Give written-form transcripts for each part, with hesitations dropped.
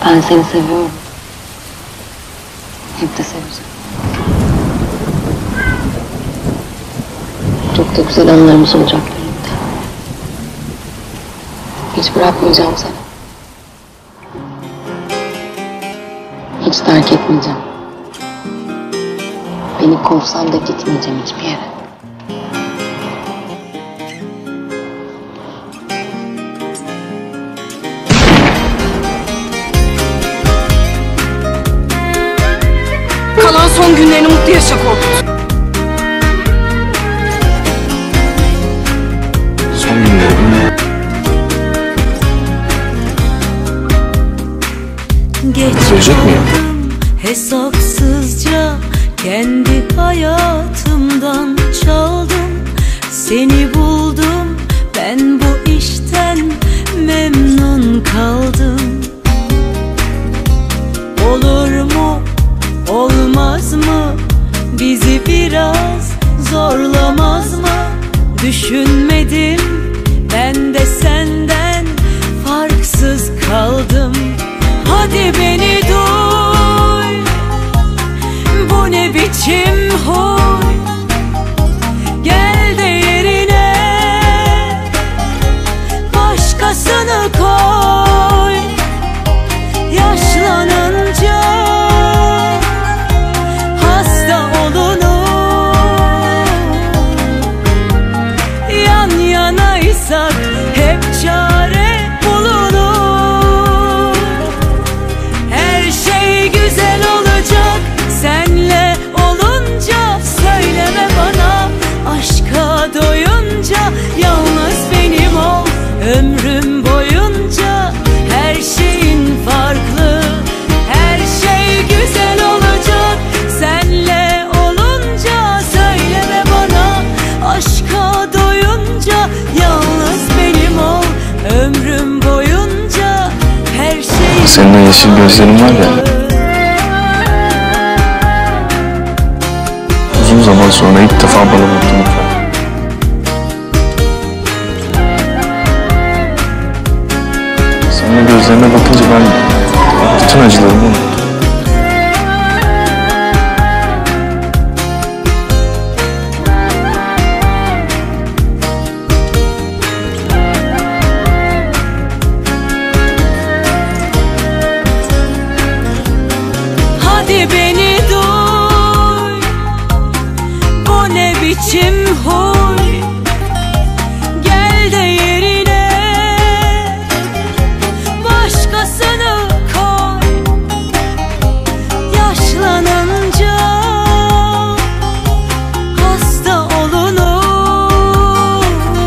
Ben seni seviyorum. Hep de seveceğim. Çok da güzel anılarımız olacak birlikte. Hiç bırakmayacağım seni. Hiç terk etmeyeceğim. Beni kovsan da gitmeyeceğim hiçbir yere. Kalan son günlerini mutlu yaşa Korkut. Son günlerini Geçiyordum hesapsızca, kendi hayatımdan çaldım. Seni buldum, ben bu işten memnun kaldım. Olur mu, olmaz mı, bizi biraz zorlamaz mı? Düşünmedim, ben de senden farksız kaldım. Hadi beni duy, bu ne biçim huy? Gel de yerine başkasını koy. Yaşlanınca hasta olunur. Yan yanaysak hep çare bulunur. Her şey güzel olacak senle olunca. Söyleme bana aşka doyunca, yalnız benim ol ömrüm boyunca. Her şeyin farklı, her şey güzel olacak senle olunca. Söyleme bana aşka doyunca, yalnız benim ol ömrüm boyunca. Her şeyin senin yeşil gözlerin var ya, uzun zaman sonra ilk defa bana baktığını fark. Senin gözlerine bakınca ben bütün acılarımı unuttum. hadi beni duy, bu ne biçim huy? Gel de yerine başkasını koy. Yaşlanınca hasta olunur.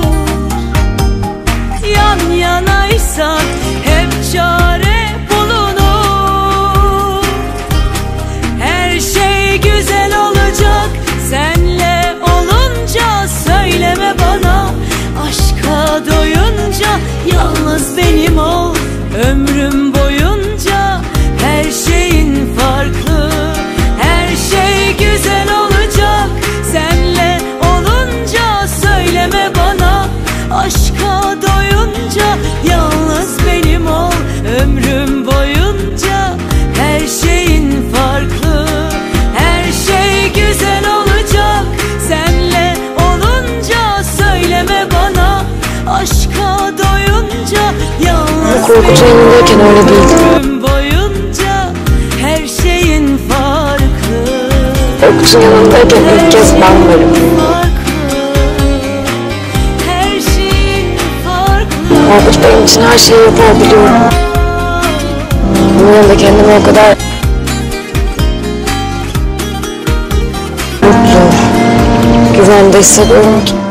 Yan yanaysak hep çare bulunur. Her şey güzel olacak senle olunca. Söyleme bana aşka doyunca, yalnız benim ol ömrüm boyunca. Her şeyin farklı, her şey güzel olacak senle olunca. Söyleme bana aşka doyunca, yalnız benim ol ömrüm boyunca. Her şeyin farklı, her şey güzel olacak senle olunca. Söyleme bana aşka doyunca, yalnız Korkut'un yanındayken öyle değildi. ömrüm boyunca. Her şeyin farklı, Korkut'un yanındayken ilk kez ben varım. her şeyin farklı. Korkut benim için her şeyi yapabiliyorum. Bunun yanında kendimi o kadar mutlu, güvende hissediyorum ki.